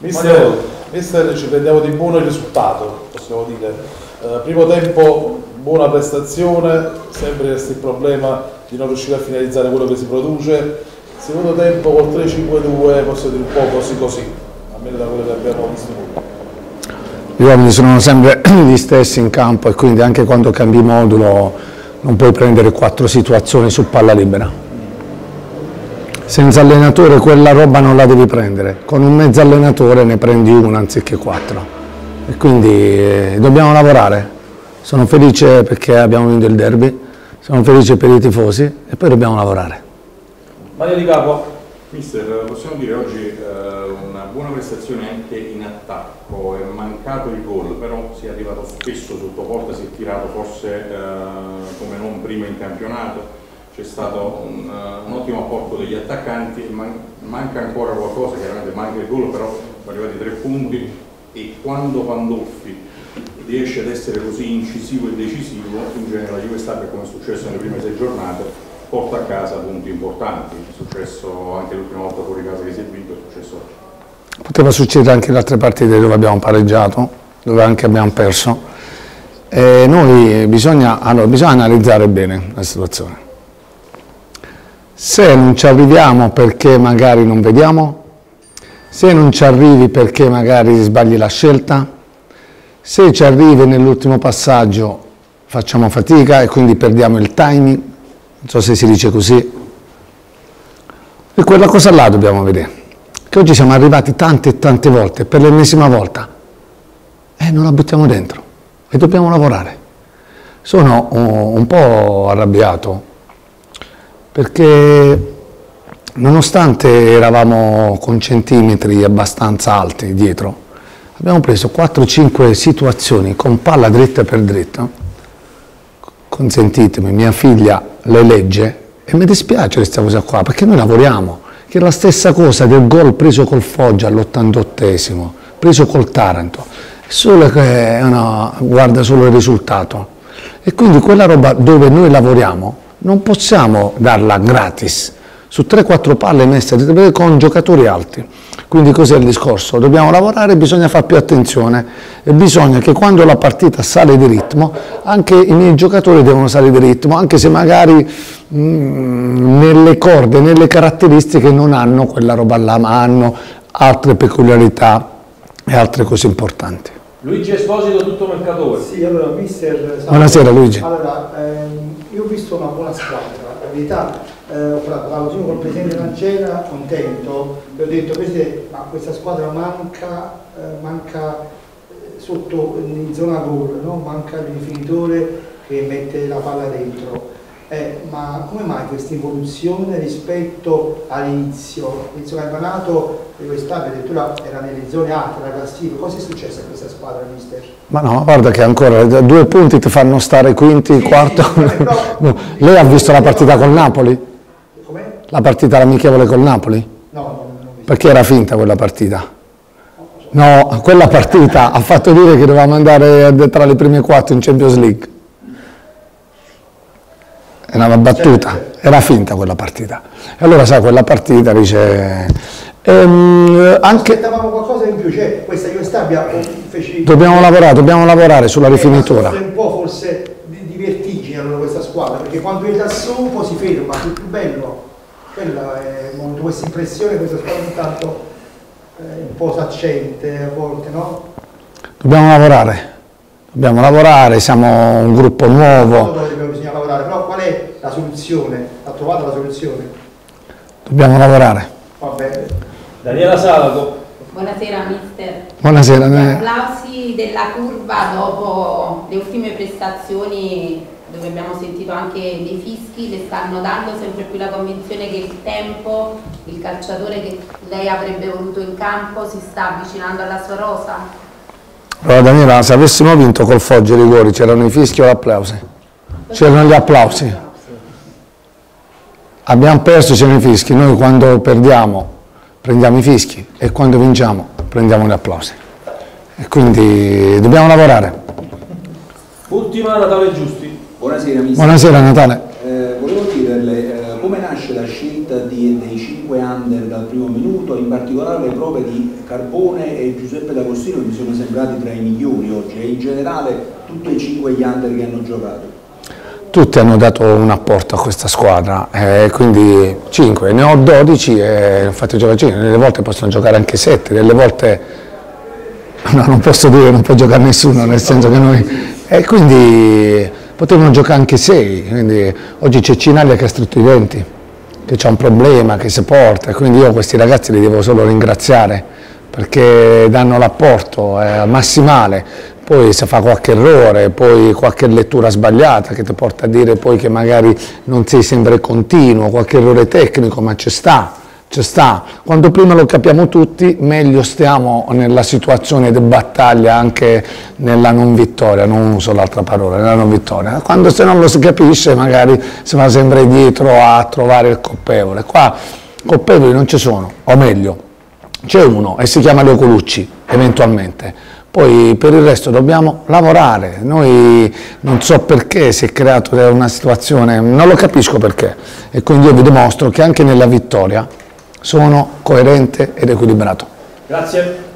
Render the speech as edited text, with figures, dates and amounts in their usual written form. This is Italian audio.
Mister, ci prendiamo di buono il risultato, possiamo dire. Primo tempo, buona prestazione, sempre questo il problema di non riuscire a finalizzare quello che si produce. Secondo tempo col 3-5-2, possiamo dire un po' così, almeno da quello che abbiamo visto noi. Gli uomini sono sempre gli stessi in campo e quindi anche quando cambi modulo non puoi prendere 4 situazioni su palla libera. Senza allenatore quella roba non la devi prendere, con un mezzo allenatore ne prendi una anziché 4 e quindi dobbiamo lavorare. Sono felice perché abbiamo vinto il derby, sono felice per i tifosi e poi dobbiamo lavorare. Mario Di Capo. Mister, possiamo dire oggi una buona prestazione anche in attacco, è mancato il gol, però si è arrivato spesso sotto porta, si è tirato forse come non prima in campionato. C'è stato un ottimo apporto degli attaccanti, manca ancora qualcosa, chiaramente manca il gol, però sono arrivati 3 punti e quando Pandolfi riesce ad essere così incisivo e decisivo, in genere la Juve Stabia, come è successo nelle prime 6 giornate, porta a casa punti importanti. È successo anche l'ultima volta fuori casa che si è vinto, è successo oggi. Poteva succedere anche in altre partite dove abbiamo pareggiato, dove anche abbiamo perso. E noi bisogna analizzare bene la situazione. Se non ci arriviamo perché magari non vediamo, se non ci arrivi perché magari sbagli la scelta, se ci arrivi nell'ultimo passaggio facciamo fatica e quindi perdiamo il timing, non so se si dice così, e quella cosa là dobbiamo vedere, che oggi siamo arrivati tante e tante volte, per l'ennesima volta, e non la buttiamo dentro, e dobbiamo lavorare. Sono un po' arrabbiato, perché nonostante eravamo con centimetri abbastanza alti dietro, abbiamo preso 4-5 situazioni con palla dritta per dritta, consentitemi, mia figlia le legge e mi dispiace questa cosa qua, perché noi lavoriamo, che è la stessa cosa del gol preso col Foggia all'88esimo, preso col Taranto, solo che guarda solo il risultato. E quindi quella roba dove noi lavoriamo non possiamo darla gratis, su 3-4 palle messe con giocatori alti. Quindi cos'è il discorso? Dobbiamo lavorare, bisogna fare più attenzione e bisogna che quando la partita sale di ritmo, anche i miei giocatori devono salire di ritmo, anche se magari nelle corde, nelle caratteristiche non hanno quella roba là, ma hanno altre peculiarità e altre cose importanti. Luigi Esposito, tutto Mercatore. Sì, allora, mister... Buonasera Luigi. Allora, io ho visto una buona squadra, la verità, ho parlato prima col presidente Lancera, contento, e ho detto, presidente, ma questa squadra manca sotto in zona gol, no? Manca il rifinitore che mette la palla dentro. Ma come mai questa evoluzione rispetto all'inizio? Inizio campionato quest'anno addirittura era nelle zone alte della classifica. Cosa è successo a questa squadra, mister? Ma no, guarda che ancora 2 punti ti fanno stare quinti, quarto. Sì, no. Lei ha visto la partita col Napoli? Com'è? La partita amichevole col Napoli? No, non ho visto. Perché era finta quella partita? No, quella partita ha fatto dire che dovevamo andare tra le prime 4 in Champions League. Era una battuta, era finta quella partita. E allora sai, quella partita dice... anche... Aspettavamo qualcosa in più, cioè questa Juve Stabia fece... Dobbiamo lavorare sulla rifinitura. Un po' forse di vertigine allora questa squadra, perché quando il da su poi si ferma, il più bello, quella è molto questa impressione, questa squadra intanto un po' saccente a volte, no? Dobbiamo lavorare, siamo un gruppo nuovo. Bisogna lavorare, però qual è la soluzione? Ha trovato la soluzione? Dobbiamo lavorare. Va bene. Daniela Salato. Buonasera mister. Buonasera. Gli applausi della curva dopo le ultime prestazioni, dove abbiamo sentito anche dei fischi, le stanno dando sempre più la convinzione che il tempo, il calciatore che lei avrebbe voluto in campo si sta avvicinando alla sua rosa? Allora Daniela, se avessimo vinto col Foggia i rigori, c'erano i fischi o gli applausi? C'erano gli applausi. Abbiamo perso, c'erano i fischi. Noi quando perdiamo prendiamo i fischi e quando vinciamo prendiamo gli applausi. E quindi dobbiamo lavorare. Ultima, Natale Giusti. Buonasera mister. Buonasera Natale. Volevo chiederle come nasce la scelta dei 5 5 under dal primo minuto, in particolare le prove di Carbone e Giuseppe D'Agostino mi sono sembrati tra i migliori oggi, e in generale tutti e 5 gli under che hanno giocato. Tutti hanno dato un apporto a questa squadra, quindi 5, ne ho 12 e ho fatto giocare 5, delle volte possono giocare anche 7, delle volte no, non posso dire che non può giocare nessuno, nel senso che noi... E quindi potevano giocare anche 6, quindi oggi c'è Cinaglia che ha stretto i denti, che c'ha un problema, che si porta, e quindi io questi ragazzi li devo solo ringraziare perché danno l'apporto massimale, poi se fa qualche errore, poi qualche lettura sbagliata che ti porta a dire poi che magari non sei sempre continuo, qualche errore tecnico, ma ci sta. Quando prima lo capiamo tutti, meglio stiamo nella situazione di battaglia, anche nella non vittoria, non uso l'altra parola, nella non vittoria. Quando se non lo si capisce magari si va sempre dietro a trovare il colpevole. Qua colpevoli non ci sono, o meglio, c'è uno e si chiama Leo Colucci, eventualmente. Poi per il resto dobbiamo lavorare, noi non so perché si è creata una situazione, non lo capisco perché, e quindi io vi dimostro che anche nella vittoria sono coerente ed equilibrato. Grazie.